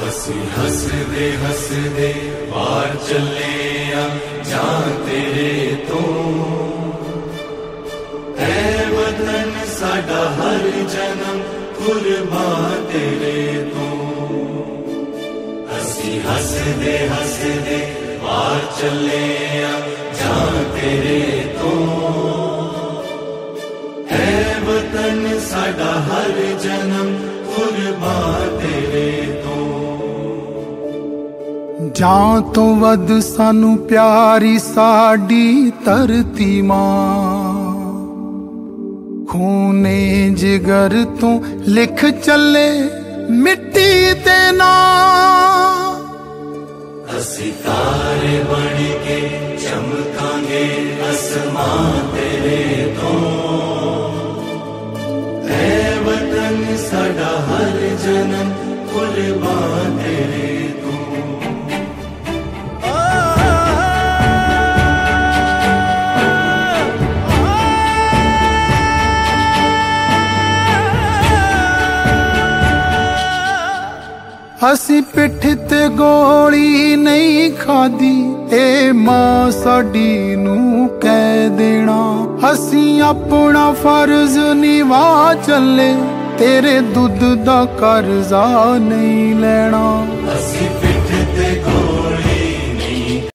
असी हसदे हसदे वार चले आ जान तेरे तो है वतन साडा हर जन्म कुर्बान तेरे तो। असी हसदे हसदे वार चले आ जान तेरे तो है वतन साडा हर जन्म कुर्बान तेरे तो। जान तो वध सानू प्यारी साडी धरती मां, खूने जिगर तो लिख चले मिट्टी ते नाम। असी तारे बन के चमकांगे आसमान तेरे तो है वतन साडा हर जन्म कुर्बान तेरे तो। असी पिठ ते गोली नहीं खादी ए मां साडी नू कह देना। असी अपना फर्ज निभा चले तेरे दुध दा कर्जा नहीं लेना। असी